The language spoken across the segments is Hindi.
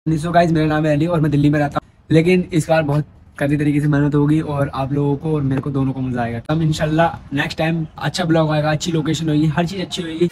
सो गाइस, मेरा नाम है अली और मैं दिल्ली में रहता हूँ। लेकिन इस बार बहुत कड़ी तरीके से मेहनत होगी और आप लोगों को और मेरे को दोनों को मजा आएगा। हम इंशाल्लाह नेक्स्ट टाइम अच्छा ब्लॉग आएगा, अच्छी लोकेशन होगी, हर चीज़ अच्छी होगी।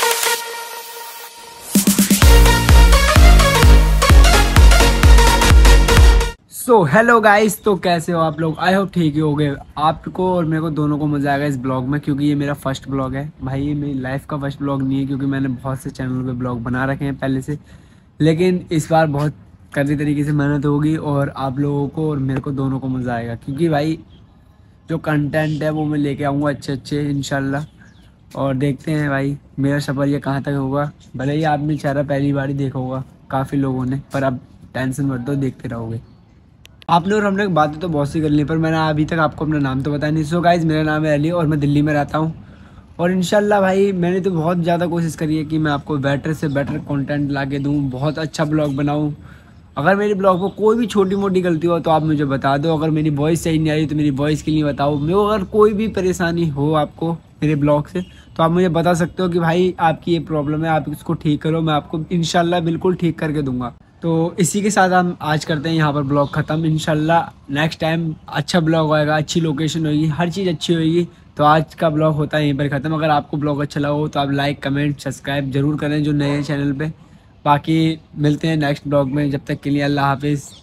सो हेलो गाइस, तो कैसे हो आप लोग? आई होप ठीक ही हो गए। आपको और मेरे को दोनों को मजा आएगा इस ब्लॉग में, क्योंकि ये मेरा फर्स्ट ब्लॉग है भाई। ये मेरी लाइफ का फर्स्ट ब्लॉग नहीं है, क्योंकि मैंने बहुत से चैनल पे ब्लॉग बना रखे हैं पहले से। लेकिन इस बार बहुत कड़ी तरीके से मेहनत होगी और आप लोगों को और मेरे को दोनों को मज़ा आएगा, क्योंकि भाई जो कंटेंट है वो मैं लेके आऊँगा अच्छे अच्छे इंशाल्लाह। और देखते हैं भाई मेरा सफ़र ये कहाँ तक होगा। भले ही आपने चेहरा पहली बार ही देखा होगा काफ़ी लोगों ने, पर अब टेंशन मत दो, देखते रहोगे। आपने और हमने बातें तो बहुत सी कर ली, पर मैंने अभी तक आपको अपना नाम तो बताया नहीं। सो गाइज, मेरा नाम है अली और मैं दिल्ली में रहता हूँ। और इंशाल्लाह भाई मैंने तो बहुत ज़्यादा कोशिश करी है कि मैं आपको बेटर से बेटर कंटेंट ला के दूँ, बहुत अच्छा ब्लॉग बनाऊँ। अगर मेरी ब्लॉग में कोई भी छोटी मोटी गलती हो तो आप मुझे बता दो। अगर मेरी वॉइस सही नहीं आ रही तो मेरी वॉइस के लिए बताओ। मेरे को अगर कोई भी परेशानी हो आपको मेरे ब्लॉग से, तो आप मुझे बता सकते हो कि भाई आपकी ये प्रॉब्लम है, आप इसको ठीक करो। मैं आपको इंशाल्लाह बिल्कुल ठीक करके दूंगा। तो इसी के साथ हम आज करते हैं यहाँ पर ब्लॉग ख़त्म। इंशाल्लाह नेक्स्ट टाइम अच्छा ब्लॉग आएगा, अच्छी लोकेशन होगी, हर चीज़ अच्छी होगी। तो आज का ब्लॉग होता है यहीं पर ख़त्म। अगर आपको ब्लॉग अच्छा लगा हो तो आप लाइक कमेंट सब्सक्राइब जरूर करें जो नए हैं चैनल पे। बाकी मिलते हैं नेक्स्ट ब्लॉग में, जब तक के लिए अल्लाह हाफिज़।